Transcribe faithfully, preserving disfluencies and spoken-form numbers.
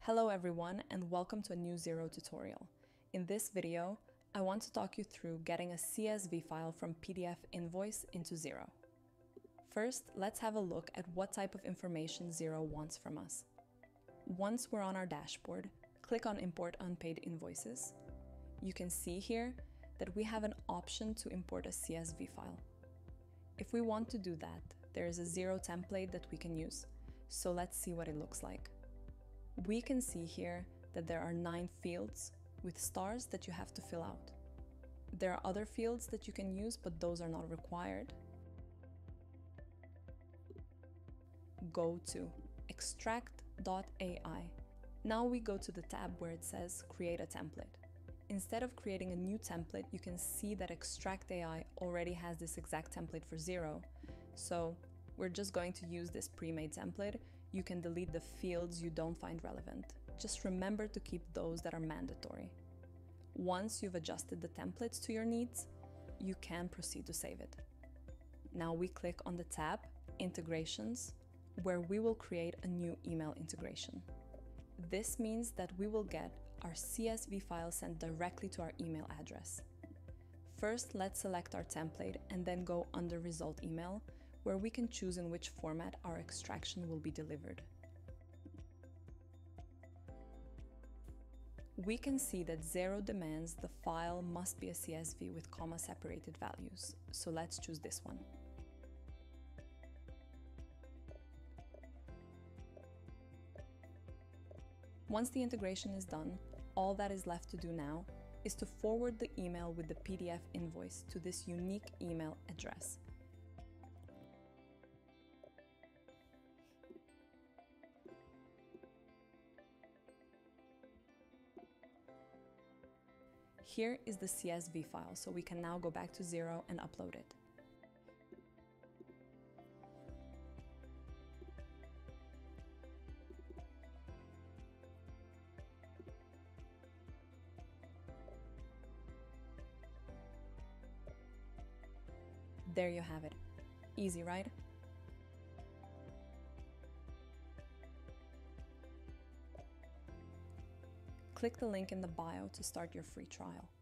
Hello everyone and welcome to a new Xero tutorial. In this video, I want to talk you through getting a C S V file from P D F invoice into Xero. First, let's have a look at what type of information Xero wants from us. Once we're on our dashboard, click on Import Unpaid Invoices. You can see here that we have an option to import a C S V file. If we want to do that, there is a Xero template that we can use, so let's see what it looks like. We can see here that there are nine fields with stars that you have to fill out. There are other fields that you can use, but those are not required. Go to extract dot A I. Now we go to the tab where it says Create a Template. Instead of creating a new template, you can see that Extract A I already has this exact template for Xero. So we're just going to use this pre-made template. You can delete the fields you don't find relevant. Just remember to keep those that are mandatory. Once you've adjusted the templates to your needs, you can proceed to save it. Now we click on the tab Integrations, where we will create a new email integration. This means that we will get our C S V file sent directly to our email address. First, let's select our template and then go under Result Email, where we can choose in which format our extraction will be delivered. We can see that Xero demands the file must be a C S V with comma-separated values, so let's choose this one. Once the integration is done, all that is left to do now is to forward the email with the P D F invoice to this unique email address. Here is the C S V file, so we can now go back to Xero and upload it. There you have it. Easy, right? Click the link in the bio to start your free trial.